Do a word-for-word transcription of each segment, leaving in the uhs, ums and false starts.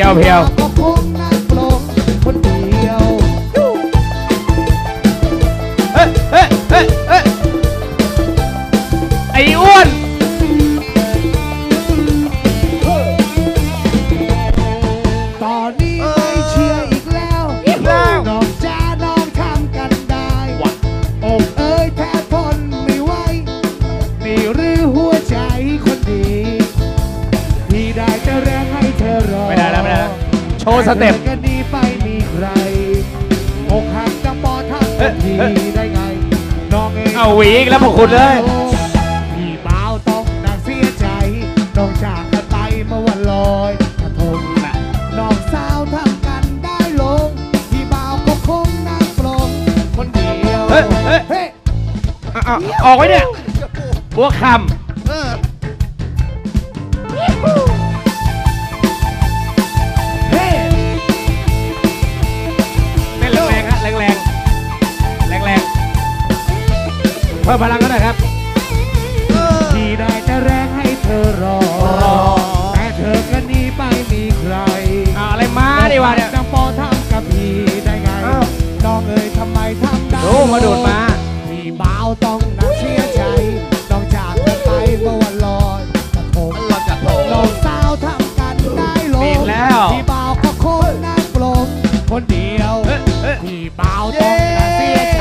ยวเพียวก็คงนั่งลงคนเดียวเฮ้ยเฮ้ยเฮ้ยเฮ้ยไอ้อ้วนตอนนี้ไม่เชียร์อีกแล้วอีกแล้วน้องจ้าน้องทำกันได้อกเอ้ยแทบทนไม่ไหวนี่หรือหัวใจคนดีที่ได้จะแรงให้เธอรอไม่ได้แล้วไม่ได้แล้วโชว์สเต็ปกันนี้ไปมีใครอกหักจะปอทักทันทีได้ไงน้องเองเอาหวีอีกแล้วพวกคุณเลยพี่บ่าวต้องน่าเสียใจน้องจากกันไปเมื่อวันลอยกระทงน้องสาวทำกันได้ลงพี่บ่าวก็คงนั่งปลงคนเดียวเฮ้ยเฮ้ยเฮ้ยออกไว้เนี่ยบัวคำเพิ่มพลังกันหน่อยครับที่ได้จะแรงให้เธอรอแต่เธอก็หนีไปมีใครอะไรมาดิวะเนี่ยน้องปอทำกับพี่ได้ไงน้องเอ๋ยทำไมทำได้รู้มาดูดมาพี่บ่าวต้องน่าเสียใจน้องจากกันไปเมื่อวันลอยกระทงน้องสาวทำกันได้ลงพี่บ่าวก็คงนั่งปลงคนเดียวพี่บ่าวต้องน่าเสียใจ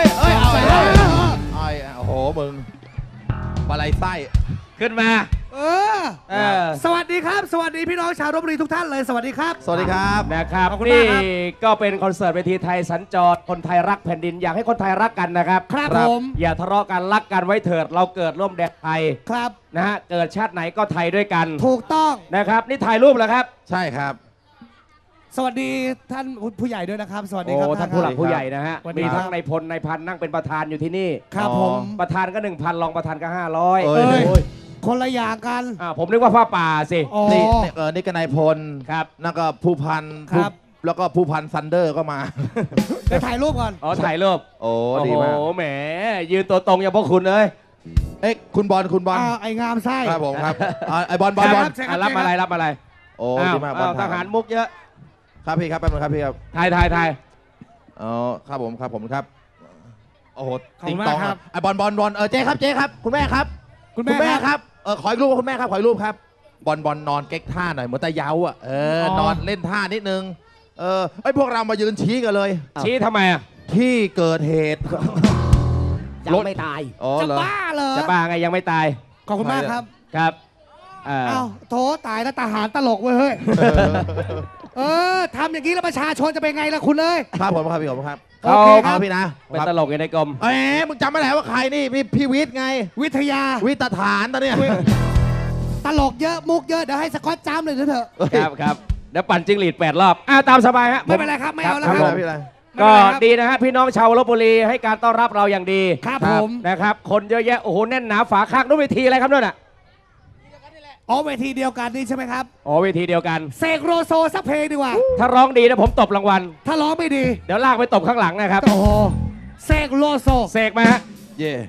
โอ้โหมึงปลาไหลไส้ขึ้นมาเออเออสวัสดีครับสวัสดีพี่น้องชาวลพบุรีทุกท่านเลยสวัสดีครับสวัสดีครับนะครับนี่ก็เป็นคอนเสิร์ตเวทีไทยสัญจรคนไทยรักแผ่นดินอยากให้คนไทยรักกันนะครับครับผมอย่าทะเลาะกันรักกันไว้เถิดเราเกิดร่วมแดนไทยครับนะฮะเกิดชาติไหนก็ไทยด้วยกันถูกต้องนะครับนี่ถ่ายรูปแล้วครับใช่ครับสวัสดีท่านผู้ใหญ่ด้วยนะครับสวัสดีครับท่านผู้หลักผู้ใหญ่นะฮะมีทั้งนายพลนายพันนั่งเป็นประธานอยู่ที่นี่ครับผมประธานก็หนึ่งพันรองประธานก็ห้าร้อยคนละอย่างกันอ่าผมนึกว่าผ้าป่าสินี่เออนี่ก็นายพลครับแล้วก็ผู้พันครับแล้วก็ผู้พันซันเดอร์ก็มาไปถ่ายรูปก่อนอ๋อถ่ายรูปโอ้ดีมากโอ้แหมยืนตัวตรงอย่างพวกคุณเลยเอ้ยคุณบอลคุณบอลไอ้งามไส้ครับผมครับไอ้บอลบอลบอลรับอะไรรับอะไรโอ้ดีมากบอลทหารมุกเยอะครับพี่ครับแป๊บนึงครับพี่ครับถ่ายถ่ายถ่ายอ๋อครับผมครับผมครับโอ้โหติ๊งตองครับไอ้บอลบอลบอลเออเจ๊ครับเจ๊ครับคุณแม่ครับคุณแม่ครับเออขออีกรูปคุณแม่ครับขออีกรูปครับบอลบอลนอนเก๊กท่าหน่อยเหมือนตะเยาอ่ะเออนอนเล่นท่านิดนึงเออไอพวกเรามายืนชี้กันเลยชี้ทำไมอ่ะที่เกิดเหตุยังไม่ตายจะบ้าเหรอจะบ้าไงยังไม่ตายขอบคุณมากครับครับอ้าวโถตายแล้วทหารตลกเว้ยเฮ้ยเออทำอย่างนี้แล้วประชาชนจะเป็นไงล่ะคุณเลยครับผมครับพี่ผมครับโอเคครับพี่นะเป็นตลกในกรมเอ๊ะมึงจำไม่ได้ว่าใครนี่พี่พี่วิทย์ไงวิทยาวิทฐานตอนนี้ตลกเยอะมุกเยอะเดี๋ยวให้สกอตจ้ำเลยเถอะครับครับเดี๋ยวปั่นจิ้งหรีดแปดรอบอ่าตามสบายฮะไม่เป็นไรครับไม่เอาแล้วครับก็ดีนะฮะพี่น้องชาวลพบุรีให้การต้อนรับเราอย่างดีครับผมนะครับคนเยอะแยะโอ้โหแน่นหนาฝาข้างนู้นเวทีอะไรครับนู่นน่ะอ๋อเวทีเดียวกันนี่ใช่ไหมครับอ๋อเวทีเดียวกันเสกโลโซสักเพลงดีกว่าถ้าร้องดีนะผมตบรางวัลถ้าร้องไม่ดีเดี๋ยวลากไปตบข้างหลังนะครับโอ้โหเสกโลโซเสกมาฮะเย่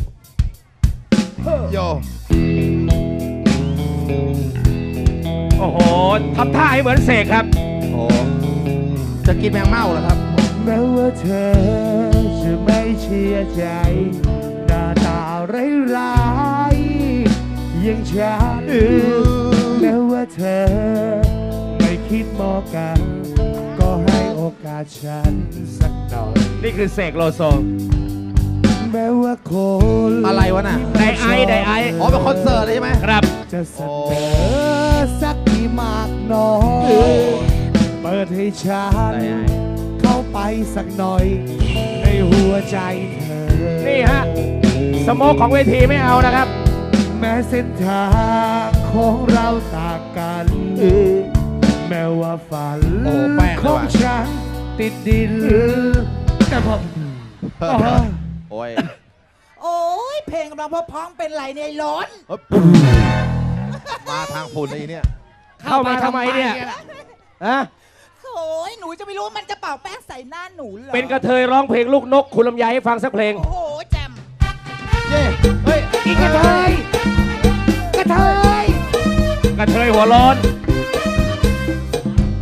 โยโอ้โหทำท่าให้เหมือนเสกครับโอ้จะกินแมงเม่าเหรอครับแม้ว่าเธอจะไม่เชื่อใจหน้าตาร้ายยังฉันแม้ว่าเธอไม่คิดมองกันก็ให้โอกาสฉันสักหน่อยนี่คือเสกโลโซแม้ว่าคนอะไรวะน่ะไดไอไดไออ๋อเป็นคอนเสิร์ตเลยใช่ไหมครับจะเสนอสักกี่มากน้อยเปิดให้ฉันเข้าไปสักหน่อยในหัวใจเธอนี่ฮะสโมกของเวทีไม่เอานะครับแม้เส้นทางของเราต่างกันแม้ว่าฝันของฉันติดดินแต่พอโอ้ยโอ้ยเพลงกำลังพอพ้องเป็นไรเนี่ยร้อนมาทางฝุ่นเลยเนี่ยเข้ามาทำไมเนี่ยฮะโอ้ยหนูจะไม่รู้มันจะเป่าแป้งใส่หน้าหนูเหรอเป็นกระเทยร้องเพลงลูกนกคุณลำไยให้ฟังสักเพลงโอ้โหแจมเย้เฮ้ยอีกกระเทยกระเทยกระเทยหัวร้อน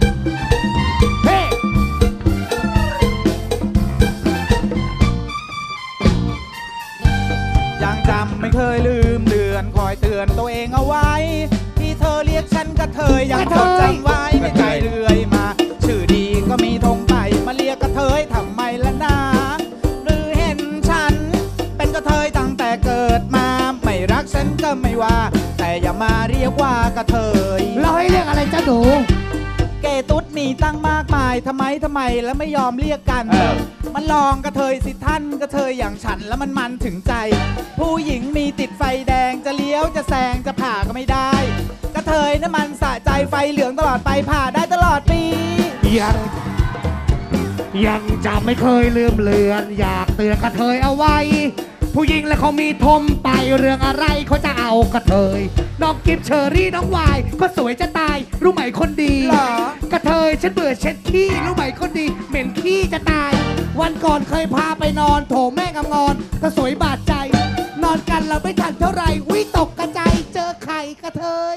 เคยลืมเลือนคอยเตือนตัวเองเอาไว้ ที่เธอเรียกฉันกระเทยยังจดจำไว้ในใจเรื่อยมา ชื่อดีก็มีธงไปมาเรียกกระเทยทำไมล่ะนะหรือเห็นฉันเป็นกระเทยตั้งแต่เกิดมาไม่รักฉันก็ไม่ว่า แต่อย่ามาเรียกว่ากระเทยเราให้เรียกอะไรจ้าหนูเกตุ๊ดมีตั้งมากมายทำไมทำไมแล้วไม่ยอมเรียกกันเออมันลองกระเทยสิท่านกระเทยอย่างฉันแล้วมันมันถึงใจ ผู้หญิงมีติดไฟแดงจะเลี้ยวจะแซงจะผ่าก็ไม่ได้ กระเทยน้ำมันสะใจไฟเหลืองตลอดไปผ่าได้ตลอดปียังยังจะไม่เคยลืมเลือน อยากเตือนกระเทยเอาไว้ ผู้หญิงและเขามีทมไปเรื่องอะไรเขาจะเอากระเทยน้องกิฟเชอรี่น้องวายก็สวยจะตายรู้ไหมคนดีเหรอกระเทยฉันเบื่อเช็ดขี้รู้ไหมคนดีเหม็นขี้จะตาย วันก่อนเคยพาไปนอนโถแม่งำงอนก็สวยบาดใจ นอนกันเราไม่ทันเท่าไหร่วิตกกระจายเจอไข่กระเทย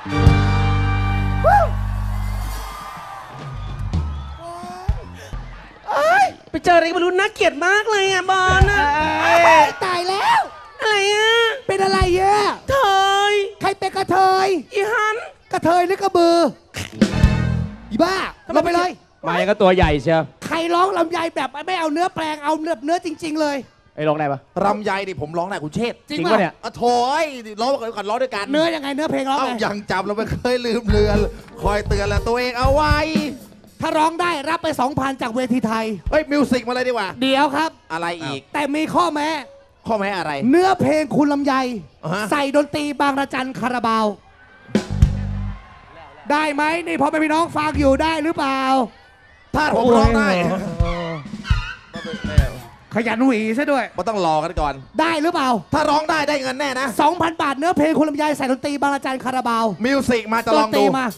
ไปเจออะไรก็ไม่รู้น่าเกลียดมากเลยอ่ะบอลนะตายแล้วอะไรอ่ะเป็นอะไรเยอะเทยใครเป็นกระเทยอีฮันกระเทยหรือกระบืออีบ้าลงไปเลยมายังก็ตัวใหญ่เชียวใครร้องลำไยแบบไม่เอาเนื้อแปลงเอาเนื้อเนื้อจริง ๆ เลยไอ้ลงได้ปะรำไยดิผมร้องได้คุณเชษฐ์จริงจริงป่ะปะเนี่ยอ่ะโถยร้องก่อนร้องด้วยกันเนื้อยังไงเนื้อเพลงร้องเอ้าไงยังจำเราไม่เคยลืมเลือน คอยเตือนและตัวเองเอาไว้ถ้าร้องได้รับไป สองพัน จากเวทีไทยเฮ้ยมิวสิกมาเลยดีกว่าเดี๋ยวครับอะไรอีกแต่มีข้อแม้ข้อแม้อะไรเนื้อเพลงคุณลำไยอ่าฮะใส่ดนตรีบางระจันคาราบาว ได้ไหมนี่พอไปพี่น้องฟังอยู่ได้หรือเปล่าถ้าผมร้องได้ขยันหวีซะด้วยก็ต้องรอกันก่อนได้หรือเปล่าถ้าร้องได้ได้เงินแน่นะสองพัน บาทเนื้อเพลงคุณลำไยใส่ดนตรีบางระจันคาราบาวมิวสิกมาจะดลอน งตรีดูมา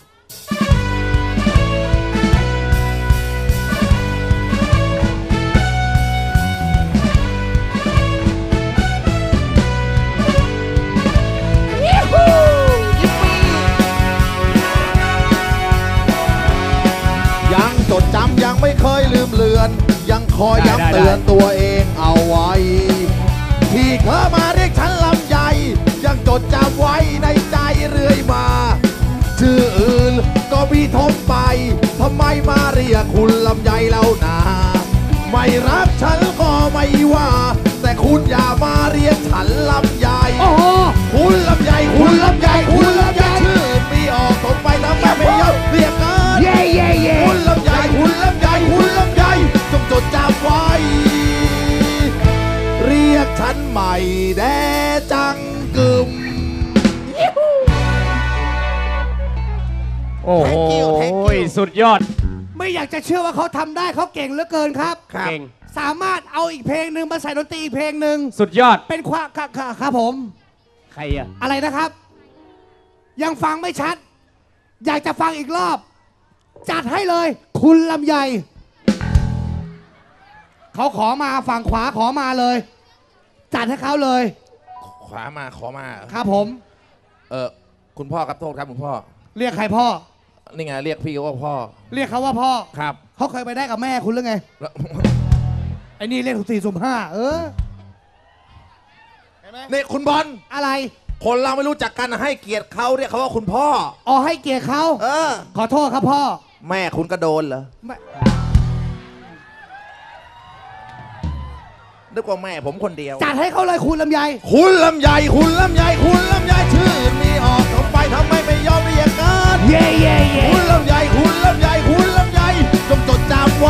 ยังจดจำยังไม่เคยลืมเลือน ยังคอยได้ย้ำได้เตือนตัวเองเอาไว้ ที่เคยมาเรียกฉันลำใหญ่ยังจดจำไว้ในใจเรื่อยมา ชื่ออื่นก็มีทมไปทำไมมาเรียกคุณลำใหญ่แล้วนาไม่รักฉันก็ไม่ว่า แต่คุณอย่ามาเรียกฉันลำใหญ่โอ้โหคุณลำใหญ่คุณลำใหญ่คุณลำใหญ่ชื่อมีออกตรงไปทำไมไม่ยอมเรียกกันเย่เย่เย่คุณลำใหญ่คุณลำใหญ่คุณลำใหญ่จงจดจำไว้ เรียกฉันใหม่แด่จังกึมโอ้โห Thank you, thank you สุดยอดไม่อยากจะเชื่อว่าเขาทำได้เขาเก่งเหลือเกินครับครับเก่งสามารถเอาอีกเพลงหนึ่งมาใส่ดนตรีอีกเพลงหนึ่งสุดยอดเป็นความครับครับครับผมใครอ่ะอะไรนะครับ ยังฟังไม่ชัด อยากจะฟังอีกรอบ จัดให้เลย คุณลำไยเขาขอมาฝั่งขวาขอมาเลย จัดให้เขาเลยขวามาขอมาครับผมเออคุณพ่อครับโทษครับคุณพ่อเรียกใครพ่อนี่ไงเรียกพี่ว่าพ่อเรียกเขาว่าพ่อครับเขาเคยไปได้กับแม่คุณหรือไง ไอ้นี่เรียกถูกสี่สุ่มห้าเออนี่คุณบอลอะไรคนเราไม่รู้จักกันให้เกียรติเขาเรียกเขาว่าคุณพ่ออ๋อให้เกียรติเขาเออขอโทษครับพ่อแม่คุณก็โดนเหรอไม่นึกว่าแม่ผมคนเดียวจัดให้เขาเลยคุณลำไยคุณลำใหญ่คุณลำใหญ่คุณลำใหญ่ชื่อมีออกตรงไปทำไมไม่ยอมเรียกกันเย่เย่เย่คุณลำใหญ่คุณลำใหญ่คุณลำใหญ่จงจดจำไว้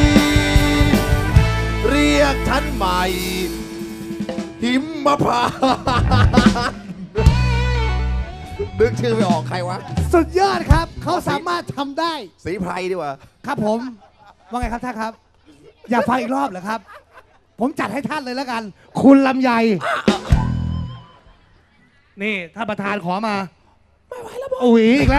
เรียกฉันใหม่ หิมมาพานต์นึกชื่อไม่ออกใครวะสุดยอดครับ เขาสามารถทำได้สีไพรดีกว่าครับผม ว่าไงครับท่านครับ อยากฟังอีกรอบเหรอครับ ผมจัดให้ท่านเลยแล้วกัน คุณลำไย นี่ท่านประธานขอมา ไม่ไหวแล้วอุ้ยอีกแล้ว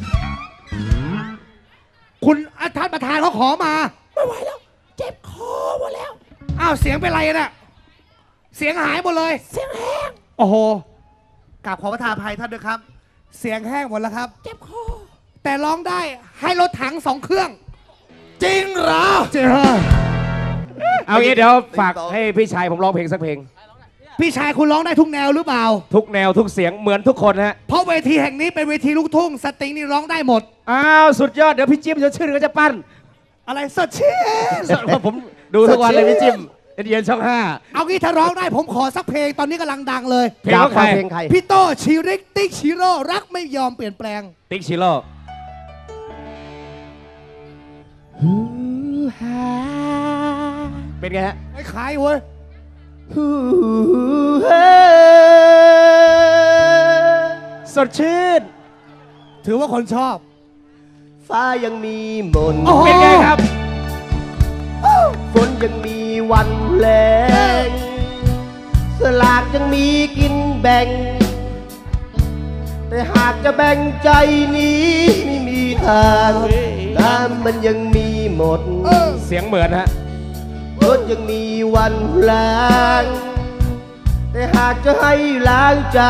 คุณอ่ะท่านประธานเขาขอมา ไม่ไหวแล้ว เจ็บคอหมดแล้ว อ้าวเสียงเป็นไรน่ะ เสียงหายหมดเลย เสียงแห้ง โอ้โหกราบขอประทานอภัยท่านด้วยครับ เสียงแห้งหมดแล้วครับ เจ็บคอ แต่ร้องได้ให้รถถังสองเครื่องจริงเหรอเจ้าเอางี้เดี๋ยวฝากให้พี่ชายผมร้องเพลงสักเพลงพี่ชายคุณร้องได้ทุกแนวหรือเปล่าทุกแนวทุกเสียงเหมือนทุกคนฮะเพราะเวทีแห่งนี้เป็นเวทีลูกทุ่งสตริงนี่ร้องได้หมดอ้าวสุดยอดเดี๋ยวพี่จิ้มจะชื่นก็จะปั้นอะไรสดชื่นผมดูทุกวันเลยพี่จิ้มเย็นช่องห้าเอางี้ถ้าร้องได้ผมขอสักเพลงตอนนี้กำลังดังเลยเพลงของใครเพลงใครพี่โต้ชีริกติ๊กชิโร่รักไม่ยอมเปลี่ยนแปลงติ๊กชิโร่ เป็นไงฮะไม่ขายเว้ยสดชื่นถือว่าคนชอบฟ้ายังมีมนต์โอ้โหเป็นไงครับฝนยังมีวันแลงสลากยังมีกินแบ่ง แต่หากจะแบ่งใจนี้ไม่มีทางน้ำมันยังมีหมดเสียงเหมือนฮะรถยังมีวันล้าง แต่หากจะให้ล้างใจ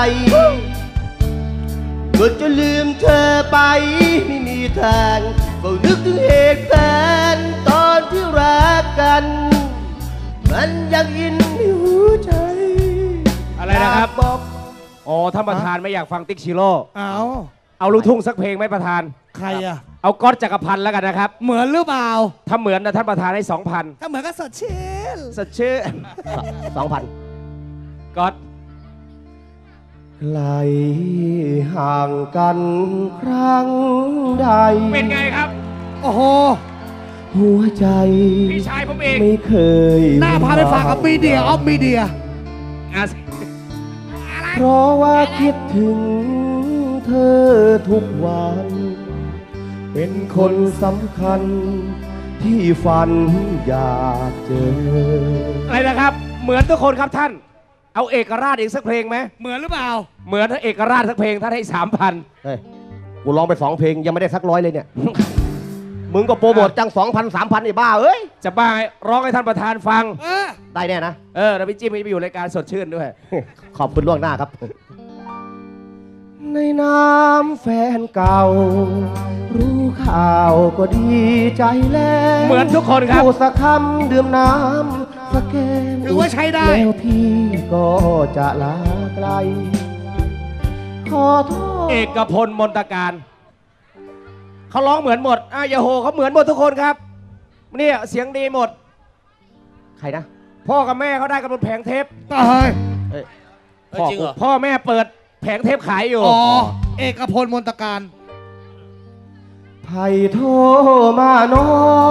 ก็จะลืมเธอไปไม่มีทางก็นึกถึงเหตุการณ์ตอนที่รักกัน มันยังอินในหัวใจอะไรนะครับอยากบอกอ๋อท่านประธานไม่อยากฟังติ๊กชิโร่เอาเอาลูกทุ่งสักเพลงไหมประธานใครอะเอาก๊อตจักรพันธ์แล้วกันนะครับเหมือนหรือเปล่าถ้าเหมือนนะท่านประธานให้สองพันถ้าเหมือนก็สดชื่นสดชื่นสองพันก๊อตไกลห่างกันครั้งใดเป็นไงครับโอ้โหหัวใจพี่ชายผมเองไม่เคยหน้าพาไปฝากกับมีเดียออฟมีเดียอ่ะเพราะว่าคิดถึงเธอทุกวัน เป็นคนสำคัญที่ฝันอยากเจออะไรนะครับ เหมือนทุกคนครับท่าน เอาเอกราชอีกสักเพลงไหมเหมือนหรือเปล่าเหมือนถ้าเอกราชสักเพลงท่านให้สามพันเฮ้ย กูร้องไปสองเพลงยังไม่ได้สักร้อยเลยเนี่ย มึงก็โปรโมทจังสองพันสามพันไอ้บ้าเอ้ยจะบ้าไงร้องให้ท่านประธานฟังเออได้แน่นะเออแล้วพี่จิ้มไปอยู่รายการสดชื่นด้วยขอบคุณล่วงหน้าครับ ในน้ำแฟนเก่า รู้ข่าวก็ดีใจแล้วเหมือนทุกคนครับพูดสักคำดื่มน้ำสักแก้วถือว่าใช้ได้แล้วพี่ก็จะลาไกล ขอโทษเอกพลมนตการเขาร้องเหมือนหมดอ่ะอย่าโหเขาเหมือนหมดทุกคนครับเนี่ยเสียงดีหมดใครนะพ่อกับแม่เขาได้กันบนแผงเทปเฮ้ยพ่อกูพ่อแม่เปิดแผงเทปขายอยู่อ๋อ เอกพลมนตการไผ่โทรมาน้อง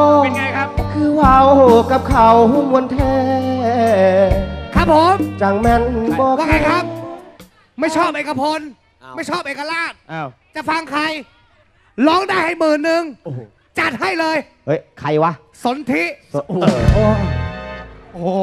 เป็นไงครับคือเว้ากับเขามวนแท้ครับผมจังแม่นบอกว่าไงครับ ไม่ชอบเอกพล ไม่ชอบเอกราชอ้าวจะฟังใคร ร้องได้ให้หมื่นหนึ่งโอ้โหจัดให้เลยเฮ้ย ใครวะสนธิโอ้โหโอ้โห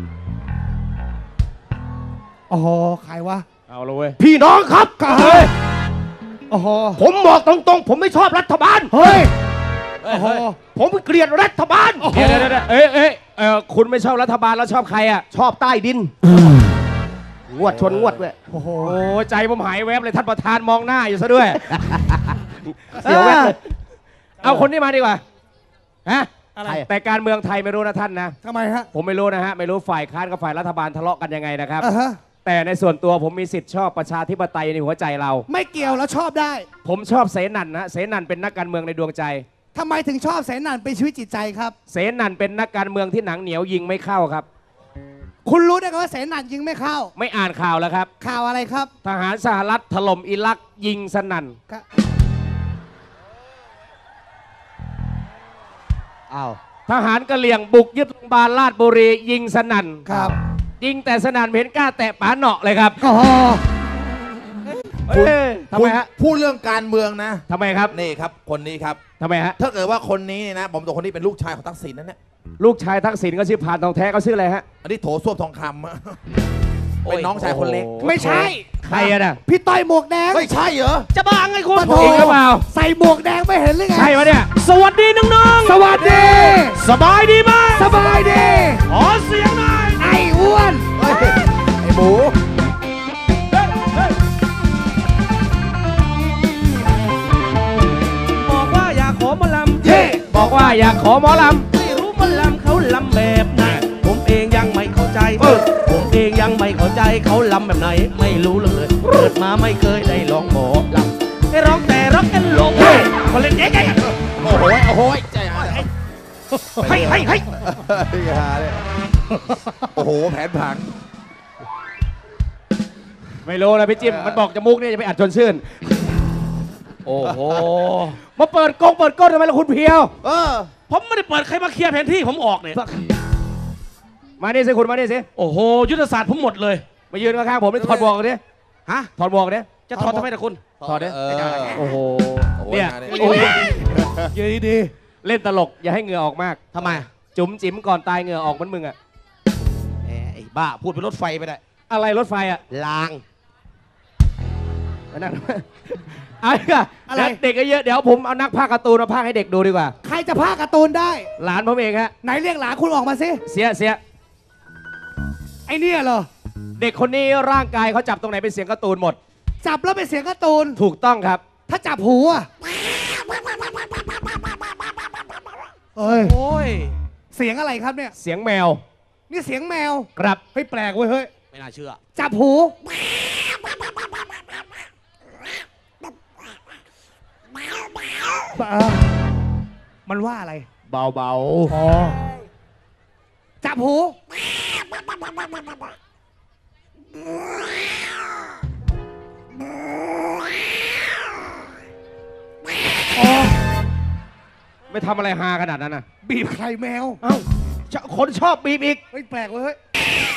โอ้โห ใครวะเอาเลยเว้ยพี่น้องครับก็เฮ้ย โอ้โหผมบอกตรงๆ ผมไม่ชอบรัฐบาลเฮ้ย โอ้โหผมเกลียดรัฐบาลโอ้โหเดี๋ยวเดี๋ยวเดี๋ยวเอ้ยเอ้ยเออคุณไม่ชอบรัฐบาลแล้วชอบใครอ่ะชอบใต้ดิน งวดชนงวดเว้ยโอ้โหโอ้ใจผมหายแวบเลยท่านประธานมองหน้าอยู่ซะด้วยเสียวแวบเลยเอาคนนี้มาดีกว่าฮะอะไรแต่การเมืองไทยไม่รู้นะท่านนะทำไมฮะผมไม่รู้นะฮะ ไม่รู้ฝ่ายค้านกับฝ่ายรัฐบาลทะเลาะกันยังไงนะครับอ่าฮะแต่ในส่วนตัวผมมีสิทธิ์ชอบประชาธิปไตยในหัวใจเราไม่เกี่ยวแล้วชอบได้ผมชอบเสนันนะเสนันเป็นนักการเมืองในดวงใจทำไมถึงชอบแสนนันเป็นชีวิตจิตใจครับเสนันเป็นนักการเมืองที่หนังเหนียวยิงไม่เข้าครับคุณรู้ได้ไงว่าแสนนันยิงไม่เข้าไม่อ่านข่าวแล้วครับข่าวอะไรครับทหารสหรัฐถล่มอิรักยิงสนั่นครับอ้าวทหารกะเหรี่ยงบุกยึดโรงพยาบาลราชบุรียิงสนั่นครับยิงแต่สนั่นไม่เห็นกล้าแตะป๋าเหนาะเลยครับโอ้โหเอ้ยทำไมฮะพูดเรื่องการเมืองนะทำไมครับนี่ครับ คนนี้ครับทำไมฮะถ้าเกิดว่าคนนี้เนี่ยนะ ผมตัวคนนี้เป็นลูกชายของทักษิณนั่นเนี่ยลูกชายทักษิณก็ชื่อพานทองแท้เขาชื่ออะไรฮะอันนี้โถส้วมทองคำอะ เป็นน้องชายคนเล็กโอ้โหไม่ใช่ใครอะน่ะพี่ต้อยหมวกแดงไม่ใช่เหรอจะบ้าไงคุณปะโถจริงหรือเปล่าใส่หมวกแดงไม่เห็นหรือไงใช่ปะเนี่ยสวัสดีน้องสวัสดีๆ สบายดีไหมสบายดีขอเสียงหน่อยไอ้อ้วนเฮ้ย ไอ้หมูบอกว่าอยากขอหมาลำเย่บอกว่าอยากขอหมอลไม่รู้หมาลำเขาลำแบบไหนผมเองยังไม่เข้าใจเออผมเองยังไม่เข้าใจเขาลำแบบไหนไม่รู้เลยเกิดมาไม่เคยได้ร้องหมอลำได้ร้องแต่ร้องกันลงคนเล่นเอ๊ะโอ้โหโอ้โหใจหายเฮ้ยเฮ้ยเฮ้ยหาเลยโอ้โหแผนผังไม่รู้นะพี่จิ้มมันบอกจมูกเนี่ยจะไปอัดชวนชื่นโอ้โหมาเปิดกงเปิดก้นทำไมล่ะคุณเพียวเออผมไม่ได้เปิดใครมาเคลียร์แผนที่ผมออกเนี่ยมาดิสิคุณมาดิสิโอ้โหยุทธศาสตร์ผมหมดเลยมายืนข้างๆผมนี่ถอดหมวกดิฮะถอดหมวกดิจะถอดทำไมนะคุณถอดดิเออโอ้โหโอ้โหเนี่ยงานนี้โอ้โหยืนดีเล่นตลกอย่าให้เหงื่อออกมากทำไมจุ๋มจิ๋มก่อนตายเหงื่อออกเหมันมึงอะแหมไอ้บ้าพูดเป็นรถไฟไปได้อะไรรถไฟอะลางนั่นเอาดีกว่าเดี๋ยวเด็กเยอะเดี๋ยวผมเอานักพากย์การ์ตูนมาพากย์ให้เด็กดูดีกว่าใครจะพากย์การ์ตูนได้หลานผมเองฮะไหนเรียกหลานคุณออกมาสิเสียเสียไอเนี่ยเหรอเด็กคนนี้ร่างกายเขาจับตรงไหนเป็นเสียงการ์ตูนหมดจับแล้วเป็นเสียงการ์ตูนถูกต้องครับถ้าจับหูอ่ะเอ้ยโอ้ยเสียงอะไรครับเนี่ยเสียงแมวนี่เสียงแมวครับเฮ้ยแปลกเว้ยเฮ้ยไม่น่าเชื่อจับหูเออมันว่าอะไรเบาอ๋อ จับหู อ๋อๆไม่ทำอะไรฮาขนาดนั้นนะบีบไข่แมวเอ้าคนชอบบีบอีกเฮ้ยแปลกเว้ยเฮ้ย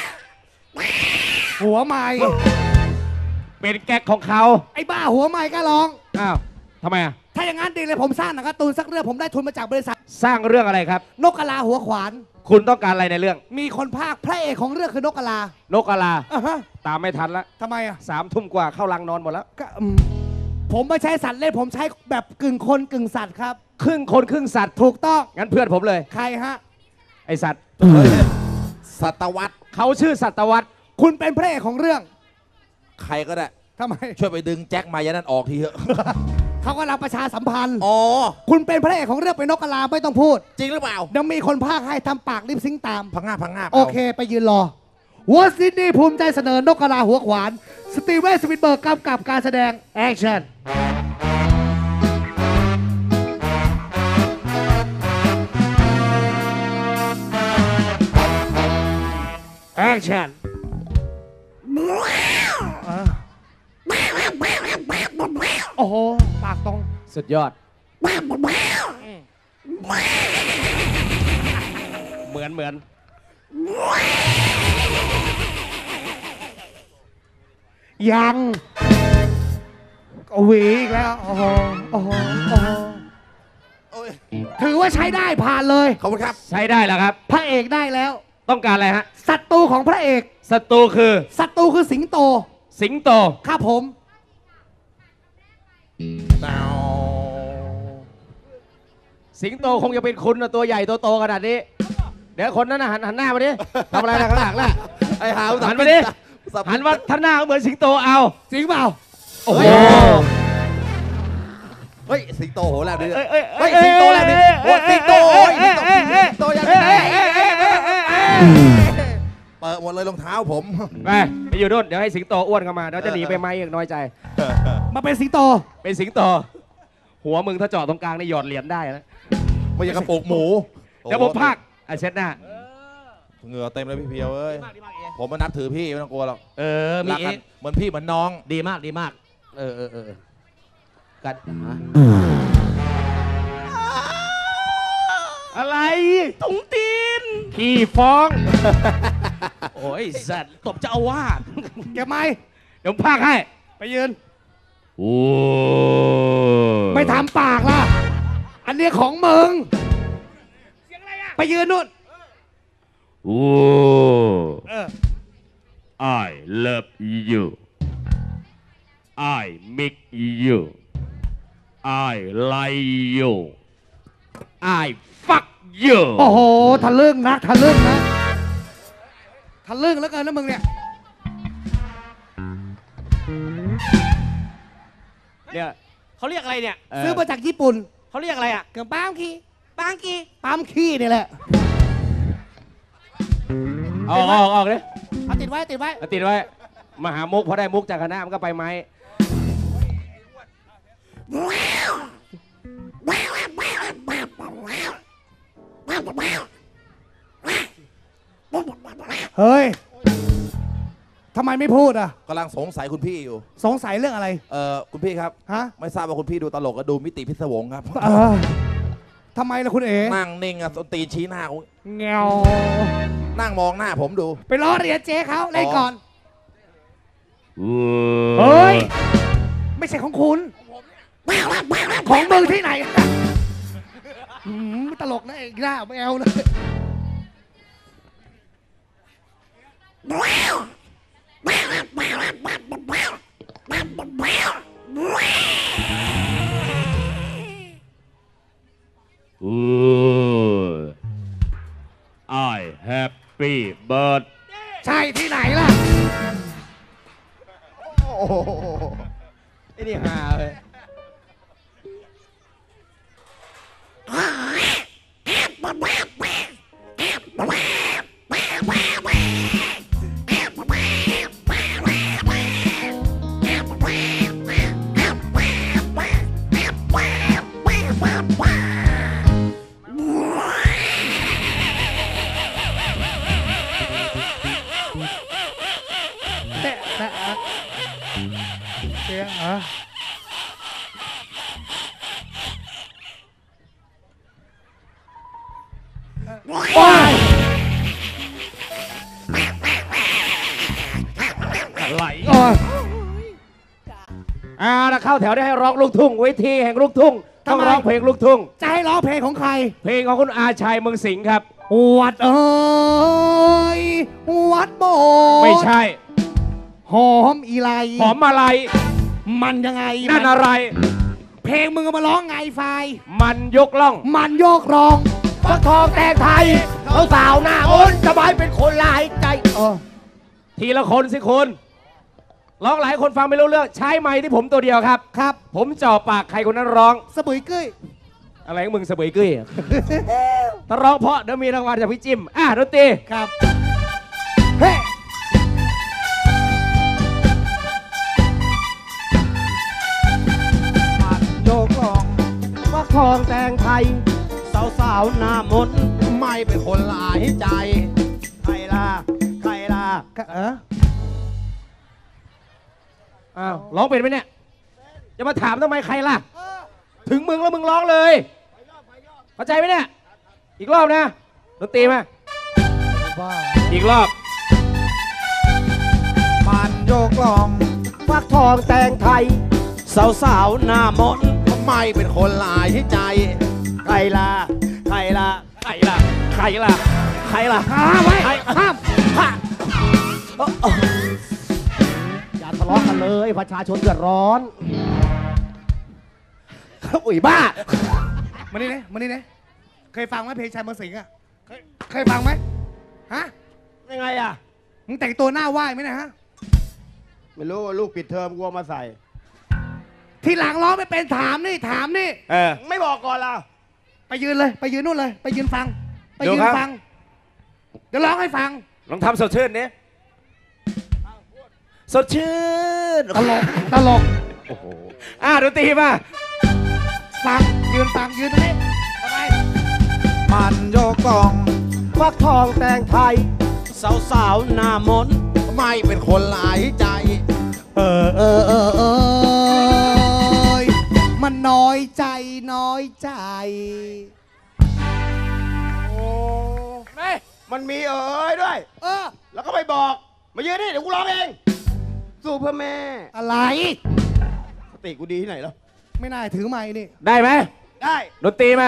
หัวไม้เป็นแก๊กของเขาไอ้บ้าหัวไม้ก็ร้องอ้าวทำไมอ่ะถ้าอย่างนั้นดีเลยผมสร้างหนังการ์ตูนสักเรื่องผมได้ทุนมาจากบริษัทสร้างเรื่องอะไรครับนกกะลาหัวขวานคุณต้องการอะไรในเรื่องมีคนภาคพระเอกของเรื่องคือนกกะลานกกาลาอ่ะฮะตามไม่ทันละทำไมอ่ะสามทุ่มกว่าเข้ารังนอนหมดแล้วก็อืมผมไม่ใช้สัตว์เล่นผมใช้แบบกึ่งคนกึ่งสัตว์ครับครึ่งคนครึ่งสัตว์ถูกต้องงั้นเพื่อนผมเลยใครฮะไอสัตว์สัตวัตเขาชื่อสัตวัตคุณเป็นพระเอกของเรื่องใครก็ได้ทำไมช่วยไปดึงแจ็คมายันนั้นออกทีเถอะเขากำลังประชาสัมพันธ์อ๋อคุณเป็นพระเอกของเรื่องเป็นนกกะลาไม่ต้องพูดจริงหรือเปล่าเดี๋ยวมีคนภาคให้ทำปากริบซิงค์ตามพังงาพังงาโอเค ไปยืนรอวอซิดนีย์ภูมิใจเสนอนกกระลาหัวขวาน สตีเวนสปินเบิร์กกำกับการแสดง แอคชั่น แอคชั่น โอ้โห ปากตรงสุดยอด เหมือนเหมือนยังหวีอีกแล้ว โอ้โห โอ้โห โอ้โหโอ้ยถือว่าใช้ได้ผ่านเลยขอบคุณครับใช้ได้แล้วครับพระเอกได้แล้วต้องการอะไรฮะศัตรูของพระเอกศัตรูคือศัตรูคือสิงโตสิงโตครับผมสิงโตคงจะเป็นคุณนะตัวใหญ่ตัวโตขนาดนี้ เดี๋ยวคนนั้นนะหันหันหน้ามาดิทำอะไรนะข้างหลังล่ะไอ้หาวหันมาดิ หันว่าท่านหน้าเหมือนสิงโตเอาจริงเปล่าโอ้โหเฮ้ย สิงโตโหแล้วดิเอ้ยเอ้ยเฮ้ย สิงโตแล้วดิโอ้ยสิงโตโอ้ยสิงโตสิงโตยังไงเปิดหมดเลยรองเท้าผมไปไปอยู่นู่นเดี๋ยวให้สิงโตอ้วนเข้ามาเดี๋ยวจะหนีไปไหมอีกน้อยใจมาเป็นสิงโตเป็นสิงโต หัวมึงถ้าเจาะตรงกลางนี่หยอดเหรียญได้นะไม่ใช่กระปุกหมูเดี๋ยวผมพากอ่ะเช็ดหน้าเหงื่อเต็มเลยพี่เพียวเอ้ย ผมมานับถือพี่ไม่ต้องกลัวหรอกเออ มีรักเอกันเหมือนพี่เหมือนน้องดีมากดีมาก เออเออเออกันฮะอะไรถุงตีนขี้ฟ้องโอ้ยสัตว์ตบเจ้าอาวาสเก็บไหมเดี๋ยวผมพากให้ไปยืนโอ้ไม่ทำปากล่ะ อันนี้ของมึง ไปยืนนู่นโอ้เออ I love you I make you I like you I fuck you โอ้โห ทะลึ่งนะ ทะลึ่งนะ ทะลึ่งแล้วเกินนะมึงเนี่ยเนี่ยเขาเรียกอะไรเนี่ยเอ่อซื้อมาจากญี่ปุ่นเขาเรียกอะไรอ่ะเกือบปั๊มขี้บางกีปั๊มขี้นี่แหละออกออกออกเลยเอาติดไว้ติดไว้เอาติดไว้มาหามุกพอได้มุกจากคณะมันก็ไปไหมเฮ้ยทำไมไม่พูดอ่ะกำลังสงสัยคุณพี่อยู่สงสัยเรื่องอะไรเอ่อคุณพี่ครับฮะไม่ทราบว่าคุณพี่ดูตลกก็ดูมิติพิศวงครับเออทำไมล่ะคุณเอ๋นั่งนิ่งอะต้นตีนชี้หน้ากูเงานั่งมองหน้าผมดูไปล้อเรียนเจ๊เขาเล่นก่อนเอเฮ้ย ไม่ใช่ของคุณ ของมึงที่ไหนหืมตลกนะเอกหน้าไม่เอาเลยอ I happy bird ใช่ที่ไหนล่ะไอ้นี่ฮาเลยแตะแตะอะเสียงอ่ะว้ายไหลโอ้ยอ่าแล้วเข้าแถวได้ให้ร้องลูกทุ่งเวทีแห่งลูกทุ่งต้องร้องเพลงลูกทุ่งจะให้ร้องเพลงของใครเพลงของคุณอาชัยเมืองสิงห์ครับวัดเอ้ยวัดโบสถ์ไม่ใช่หอมอีไลหอมอะไรมันยังไงนั่นอะไรเพลงมึงเอามาร้องไงไฟมันยกล่องมันโยกร้องฟักทองแตงไทยเขาสาวหน้ามนต์สบายเป็นคนหลายใจเออทีละคนสิคุณร้องหลายคนฟังไม่รู้เรื่องใช้ไม้ที่ผมตัวเดียวครับครับผมจ่อปากใครคนนั้นร้องสบุยกุ้ยอะไรของมึงเสบยกุ้ย ถ้าร้องเพราะเดี๋ยวมีรางวัลจากพี่จิ้มอ่ะดนตรีครับ เฮ้มันโยกลองฟักทองแตงไทย สาวสาวๆหน้ามนต์ไม่เป็นคนหลายใจใครล่ะใครล่ะเอออ้าวร้องเป็นไหมเนี่ยจะมาถามทำไมใครล่ะ ถึงมึงแล้วมึงร้องเลยเข้าใจไหมเนี่ยอีกรอบนะดนตรีมาบ้าอีกรอบมันโยกลองฟักทองแตงไทย สาวสาวๆหน้ามนต์ไม่เป็นคนหลายใจใครล่ะใครล่ะใครล่ะใครล่ะใครล่ะห้ามไว้ใครห้ามอย่าทะเลาะกันเลยประชาชนเดือดร้อนอุ้ยบ้ามานี่นะมานี่นะเคยฟังไหมเพลงชายเมืองสิงห์อ่ะ เคย เคยฟังไหมฮะยังไงอ่ะมึงแต่งตัวหน้าไหว้ไหมเนะฮะไม่รู้ว่าลูกปิดเทอมกลัวมาใส่ทีหลังร้องไม่เป็นถามนี่ ถามนี่เออไม่บอกก่อนล่ะไปยืนเลย ไปยืนนู่นเลย ไปยืนฟัง ไปเดี๋ยวยืนครับฟัง เดี๋ยวร้องให้ฟังลองทำสดชื่นนี้สดชื่นตลก ตลกอ่ะดนตรีมาฟัง ยืนฟัง ยืนตรงนี้ทำไมมันโยกกองฟักทองแตงไทย สาวสาวๆหน้ามนต์ไม่เป็นคนหลายใจเออเออเออเออมันน้อยใจ น้อยใจแม่มันมีเอ๋ยด้วยเออแล้วก็ไปบอก มายืนนี่เดี๋ยวกูร้องเอง สู้เพื่อแม่อะไรสติกูดีที่ไหนแล้วไม่น่าถือไม้นี่ได้ไหมได้ดนตรีมา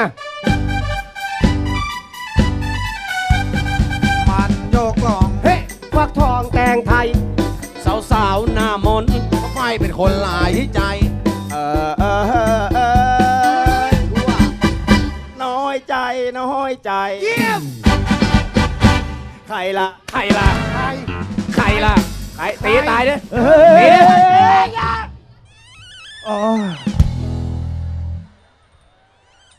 มันโยกกองเฮ้ฟักทองแตงไทย สาวสาวๆหน้ามนต์ไม่เป็นคนหลายใจเออเออเออเออว่าน้อยใจ น้อยใจเยี่ยมใครล่ะใครล่ะใครใครล่ะใครตีตายดิเฮ้ตียดิอ๋อ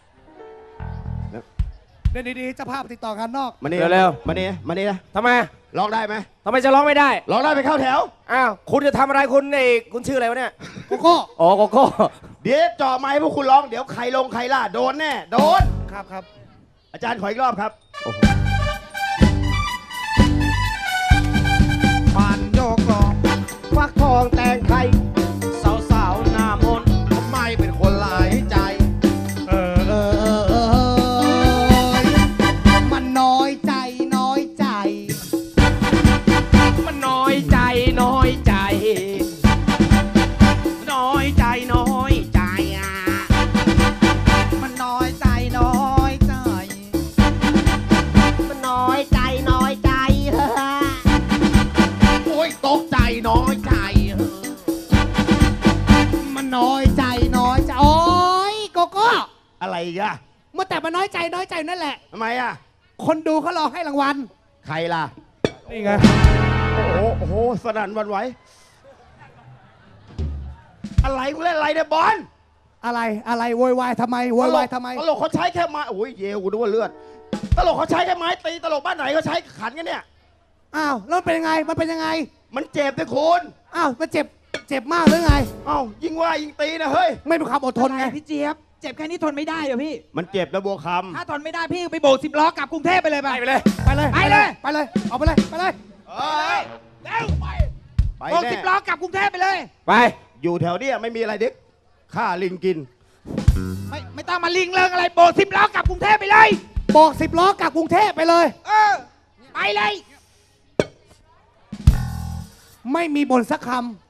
เล่นดีๆเจะภาพติดต่องานนอกมานี่เร็วมานี่มานี่นะๆทำไมร้องได้ไหมทำไมจะร้องไม่ได้ร้องได้ไปเข้าแถวอ้าว คุณจะทำอะไรคุณเอกคุณชื่ออะไรวะเนี่ยโกโก้อ๋อโกโก้เดี๋ยวจ่อไม้พวกคุณร้อง เดี๋ยวใครลงใครล่ะ โดนแน่ โดนครับครับอาจารย์ขออีกรอบครับมันโยกกองฟักทองแตงไทยสาวสาวๆหน้ามนต์ทำไมเป็นคนหลายใจเออเออเออเออมันน้อยใจน้อยใจมันน้อยใจน้อยใจ น้อยใจน้อยใจอ่ะมันน้อยใจน้อยใจมันน้อยใจน้อยใจโอ้ยตกใจน้อยใจมันน้อยใจน้อยใจโอ้ยโกโก้อะไรอีกอะเมื่อแต่มันน้อยใจน้อยใจนั่นแหละทำไมอะคนดูเขารอให้รางวัลใครล่ะนี่ไงโอ้โห โอ้โห สนั่นหวันไหว อะไรกูเล่นอะไรเนี่ยบอลอะไรอะไรโวยวายทำไมโวยวายทำไมตลกเขาใช้แค่ไม้โอ้ยเยวกูนึกว่าเลือด ตลกเขาใช้แค่ไม้ตี ตลกบ้านไหนเขาใช้ขันกันเนี่ยอ้าวแล้วมันเป็นยังไงมันเป็นยังไงมันเจ็บนะคุณอ้าวมันเจ็บเจ็บมากหรือไงเอ้ายิ่งว่ายิ่งตีนะเฮ้ยไม่มีความอดทนไงพี่เจี๊ยบ เจ็บแค่นี้ทนไม่ได้เหรอพี่มันเจ็บนะบัวคถ้าทนไม่ได้พี่ไปโบกสิบล้อกลับกรุงเทพไปเลยไปไปเลยไปเลยไปเลยไปเลยออกไปเลยไปเลยำเอ้ยเร็วไปไปโบกแน่สิบล้อกลับกรุงเทพไปเลยไปอยู่แถวเนี้ยไม่มีอะไรดิกฆ่าลิงกินไม่ไม่ต้องมาลิงเลิงอะไรโบกสิบล้อกลับกรุงเทพไปเลยบอกสิบล้อกลับกรุงเทพไปเลยเออ ไปเลยไม่มีบ่นสักค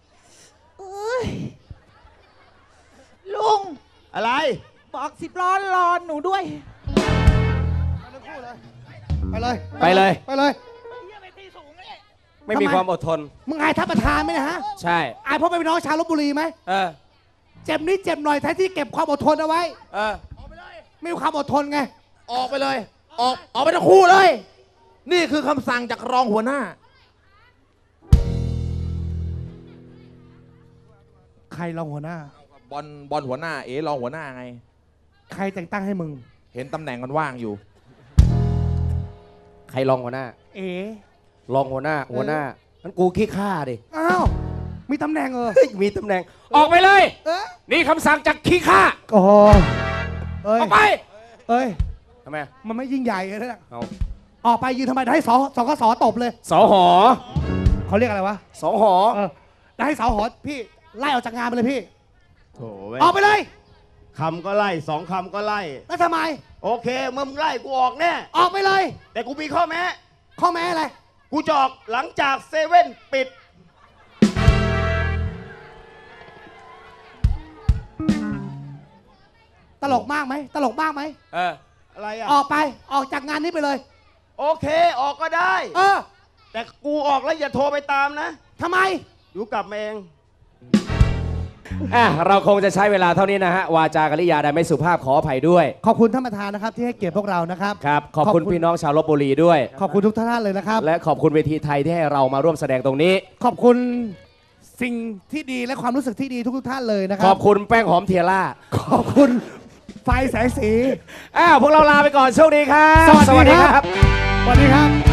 ลุงอะไรบอกสิบล้อรอหนูด้วยำไปเลยไปเลยไปเลยไม่มีความอดทนมึงอายท่านประธานไหมเนะฮะใช่อายเพราะเป็นพี่น้องชาวลบบุรีไหมเออเจ็บนิดเจ็บหน่อยแทนที่เก็บความอดทนเอาไว้เออไม่มีความอดทนไงออกไปเลย ออกออกไปทั้งคู่เลย นี่คือคำสั่งจากรองหัวหน้าใครรองหัวหน้าบอลบอลหัวหน้า เอ๋รองหัวหน้าไงใครแต่งตั้งให้มึงเห็นตำแหน่งมันว่างอยู่ใครรองหัวหน้าเอ๋รองหัวหน้า หัวหน้างั้นกูขี้ข้าดิอ้าวมีตำแหน่งเออเฮ้ยมีตำแหน่ง ออกไปเลยเออนี่คำสั่งจากขี้ข้าโอ้โหเอ้ยออกไปเอ้ยทำไมมันไม่ยิ่งใหญ่เลยนะเอาออกไปยืนทำไมให้สอสกสตบเลยสอหอเขาเรียกอะไรวะสอหอเออได้ให้สอหอพี่ไล่ออกจากงานไปเลยพี่โถ่เว้ยออกไปเลยคำก็ไล่สองคำก็ไล่แล้วทำไมโอเคเมื่อมึงไล่กูออกแน่ออกไปเลยแต่กูมีข้อแม้ข้อแม้อะไรกูจะออกหลังจากเซเว่นปิดตลกมากไหมตลกมากไหมเอออะไรอ่ะออกไปออกจากงานนี้ไปเลยโอเคออกก็ได้เออแต่กูออกแล้วอย่าโทรไปตามนะทำไมอยู่กลับมาเองอ่ะเราคงจะใช้เวลาเท่านี้นะฮะ วาจากริยาใดไม่สุภาพขออภัยด้วยขอบคุณท่านประธานนะครับที่ให้เกียรติพวกเรานะครับครับ ขอบคุณพี่น้องชาวลบบุรีด้วยขอบคุณทุกท่านเลยนะครับและขอบคุณเวทีไทยที่ให้เรามาร่วมแสดงตรงนี้ขอบคุณสิ่งที่ดีและความรู้สึกที่ดีทุกๆท่านเลยนะคขรัอบคุณแป้งหอมเทียร่าขอบคุณไฟแสงสีอ้าวพวกเราลาไปก่อนโชคดีครับสวัสดีครับ สวัสดีครับ